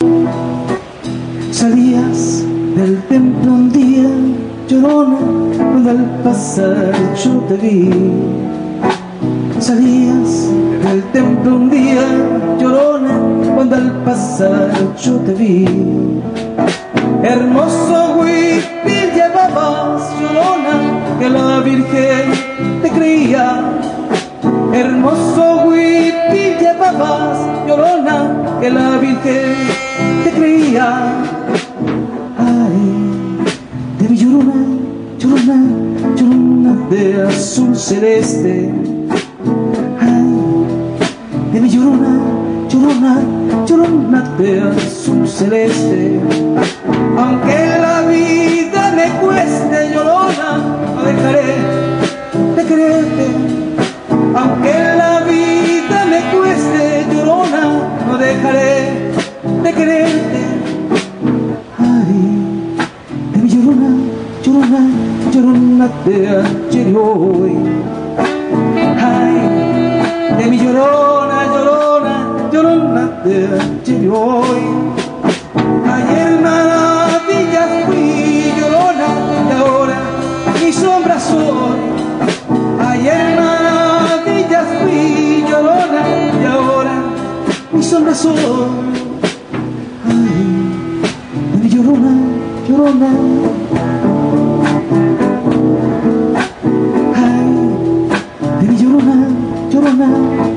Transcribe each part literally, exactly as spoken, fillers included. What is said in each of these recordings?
Salías del templo un día, llorona, cuando al pasar yo te vi. Salías del templo un día, llorona, cuando al pasar yo te vi. Hermoso huipil llevabas, llorona, que la Virgen te creía. Hermoso huipil llevabas, llorona, que la Virgen te creía. Ay, de mi llorona, llorona, llorona de azul celeste. Ay, de mi llorona, llorona, llorona de azul celeste. Aunque la vida me cueste, llorona, no dejaré de quererte. Aunque la vida me cueste, llorona, no dejaré de quererte. Ay, de mi llorona, llorona, llorona de ayer y hoy. Ay, de mi llorona, llorona, llorona de ayer y hoy. Ayer maravillas fui, llorona, y ahora mi sombra soy. Ayer maravillas fui, llorona, y ahora mi sombra soy. Ay, de mi llorona, llorona. Ay, de mi llorona, llorona.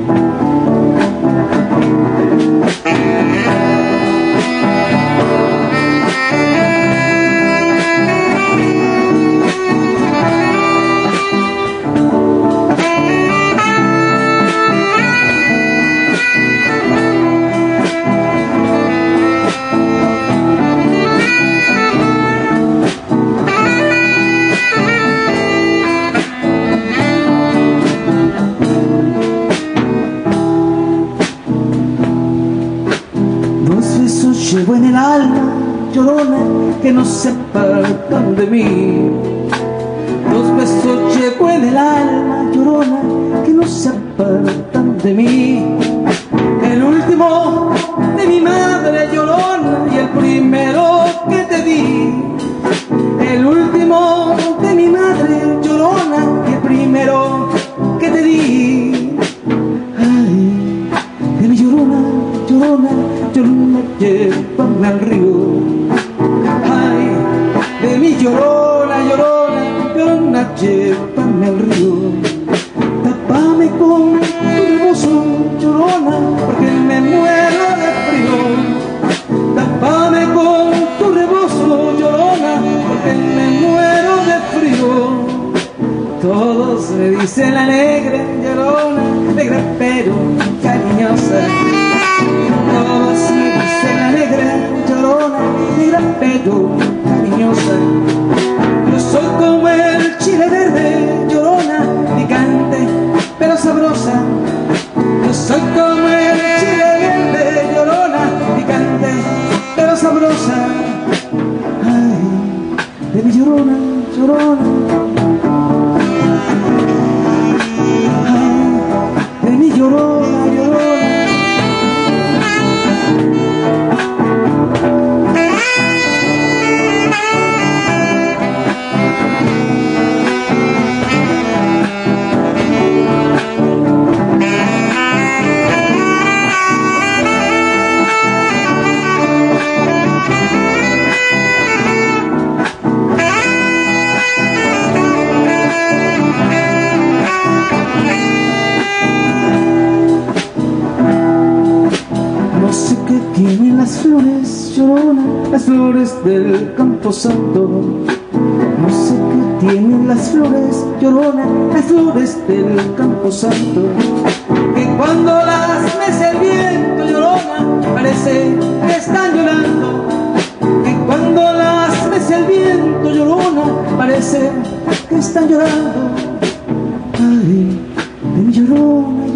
Llevo en el alma, llorona, que no se apartan de mí. Dos besos llevo en el alma, llorona, que no se apartan de mí. El último de mi madre, llorona, y el primero que te di. El último de mi madre, llorona, y el primero que te di. Ay, de mi llorona, llorona, llorona, llévame al río. Ay, de mi llorona, llorona, llorona, llévame al río. Tápame con tu rebozo, llorona, porque me muero de frío. Tápame con tu rebozo, llorona, porque me muero de frío. Todos me dicen la negra, llorona, negra pero cariñosa. Todos me dicen la negra, llorona, negra pero cariñosa. Yo soy como el chile verde, llorona, picante pero sabrosa. Yo soy como el chile verde, llorona, picante pero sabrosa. Ay, de mi llorona, llorona. Ay, de mi llorona, llorona. Tienen las flores, llorona, las flores del campo santo. No sé qué tienen las flores, llorona, las flores del campo santo. Que cuando las mece el viento, llorona, parece que están llorando. Que cuando las mece el viento, llorona, parece que están llorando. Ay, de mi llorona,